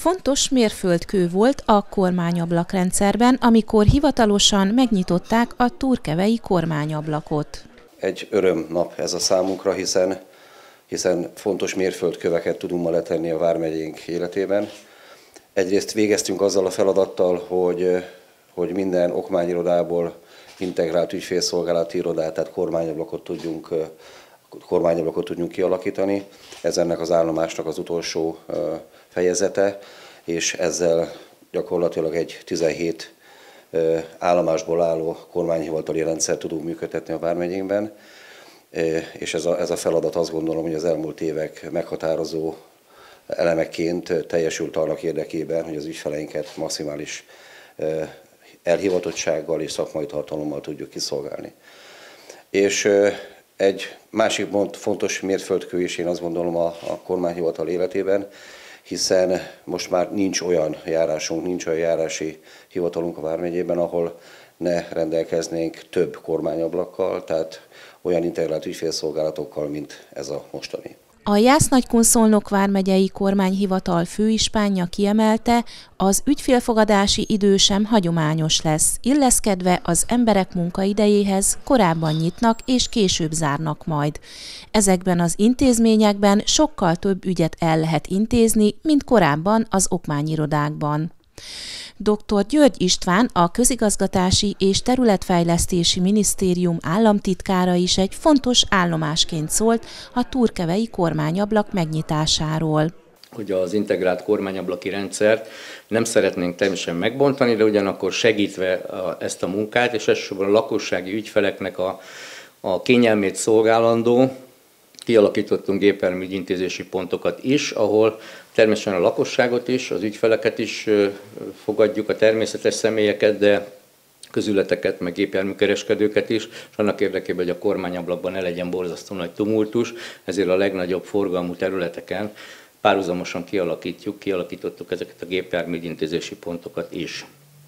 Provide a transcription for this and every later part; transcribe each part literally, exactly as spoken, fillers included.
Fontos mérföldkő volt a kormányablakrendszerben, amikor hivatalosan megnyitották a turkevei kormányablakot. Egy örömnap ez a számunkra, hiszen, hiszen fontos mérföldköveket tudunk ma letenni a vármegyénk életében. Egyrészt végeztünk azzal a feladattal, hogy, hogy minden okmányirodából integrált ügyfélszolgálati irodát, tehát kormányablakot tudjunk, kormányablakot tudjunk kialakítani. Ez ennek az állomásnak az utolsó fejezete, és ezzel gyakorlatilag egy tizenhét állomásból álló kormányhivatali rendszer tudunk működtetni a vármegyénkben, és ez a, ez a feladat, azt gondolom, hogy az elmúlt évek meghatározó elemeként teljesült annak érdekében, hogy az ügyfeleinket maximális elhivatottsággal és szakmai tartalommal tudjuk kiszolgálni. És egy másik fontos mérföldkő is én azt gondolom a, a kormányhivatal életében, hiszen most már nincs olyan járásunk, nincs olyan járási hivatalunk a vármegyében, ahol ne rendelkeznénk több kormányablakkal, tehát olyan integrált ügyfélszolgálatokkal, mint ez a mostani. A Jász-Nagykun-Szolnok vármegyei kormányhivatal főispánja kiemelte, az ügyfélfogadási idő sem hagyományos lesz, illeszkedve az emberek munkaidejéhez korábban nyitnak és később zárnak majd. Ezekben az intézményekben sokkal több ügyet el lehet intézni, mint korábban az okmányirodákban. doktor György István, a Közigazgatási és Területfejlesztési Minisztérium államtitkára is egy fontos állomásként szólt a turkevei kormányablak megnyitásáról. Hogy az integrált kormányablaki rendszert nem szeretnénk természetesen megbontani, de ugyanakkor segítve ezt a munkát, és elsősorban a lakossági ügyfeleknek a, a kényelmét szolgálandó, kialakítottunk gépjárműügyi intézési pontokat is, ahol természetesen a lakosságot is, az ügyfeleket is fogadjuk, a természetes személyeket, de közületeket, meg gépjárműkereskedőket is, és annak érdekében, hogy a kormányablakban ne legyen borzasztó nagy tumultus, ezért a legnagyobb forgalmú területeken párhuzamosan kialakítjuk, kialakítottuk ezeket a gépjárműügyi intézési pontokat is.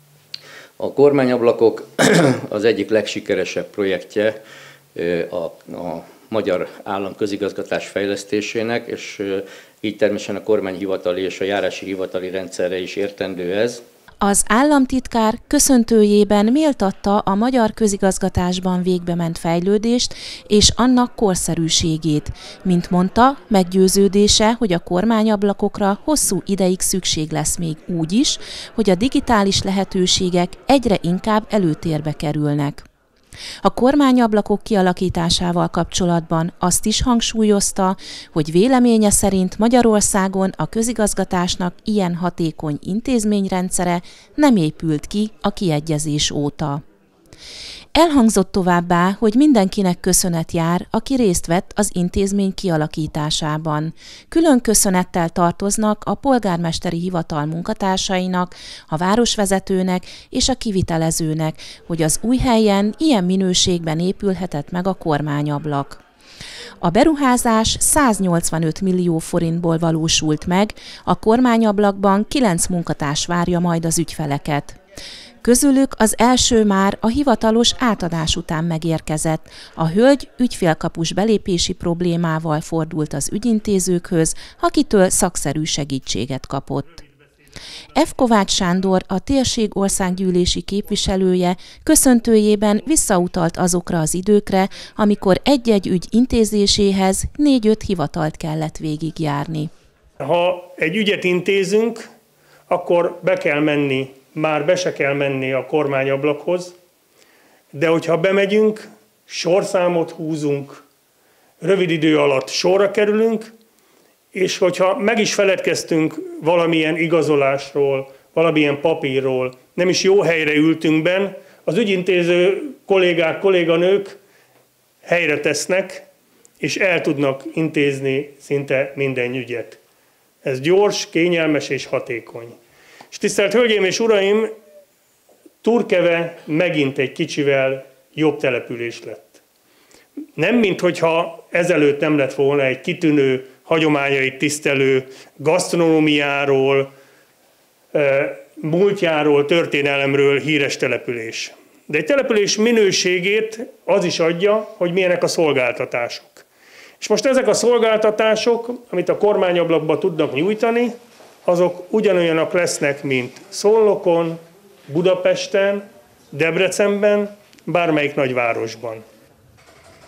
A kormányablakok az egyik legsikeresebb projektje a, a magyar állam közigazgatás fejlesztésének, és így természetesen a kormányhivatali és a járási hivatali rendszerre is értendő ez. Az államtitkár köszöntőjében méltatta a magyar közigazgatásban végbement fejlődést és annak korszerűségét. Mint mondta, meggyőződése, hogy a kormányablakokra hosszú ideig szükség lesz még úgy is, hogy a digitális lehetőségek egyre inkább előtérbe kerülnek. A kormányablakok kialakításával kapcsolatban azt is hangsúlyozta, hogy véleménye szerint Magyarországon a közigazgatásnak ilyen hatékony intézményrendszere nem épült ki a kiegyezés óta. Elhangzott továbbá, hogy mindenkinek köszönet jár, aki részt vett az intézmény kialakításában. Külön köszönettel tartoznak a polgármesteri hivatal munkatársainak, a városvezetőnek és a kivitelezőnek, hogy az új helyen ilyen minőségben épülhetett meg a kormányablak. A beruházás száznyolcvanöt millió forintból valósult meg, a kormányablakban kilenc munkatárs várja majd az ügyfeleket. Közülük az első már a hivatalos átadás után megérkezett. A hölgy ügyfélkapus belépési problémával fordult az ügyintézőkhöz, akitől szakszerű segítséget kapott. F. Kovács Sándor, a térség országgyűlési képviselője köszöntőjében visszautalt azokra az időkre, amikor egy-egy ügy intézéséhez négy-öt hivatalt kellett végigjárni. Ha egy ügyet intézünk, akkor be kell menni, már be se kell menni a kormányablakhoz, de hogyha bemegyünk, sorszámot húzunk, rövid idő alatt sorra kerülünk, és hogyha meg is feledkeztünk valamilyen igazolásról, valamilyen papírról, nem is jó helyre ültünk benn, az ügyintéző kollégák, kolléganők helyre tesznek, és el tudnak intézni szinte minden ügyet. Ez gyors, kényelmes és hatékony. És tisztelt Hölgyeim és Uraim, Turkeve megint egy kicsivel jobb település lett. Nem minthogyha ezelőtt nem lett volna egy kitűnő, hagyományait tisztelő gasztronómiáról, múltjáról, történelemről híres település. De egy település minőségét az is adja, hogy milyenek a szolgáltatások. És most ezek a szolgáltatások, amit a kormányablakban tudnak nyújtani, azok ugyanolyanak lesznek, mint Szolnokon, Budapesten, Debrecenben, bármelyik nagyvárosban.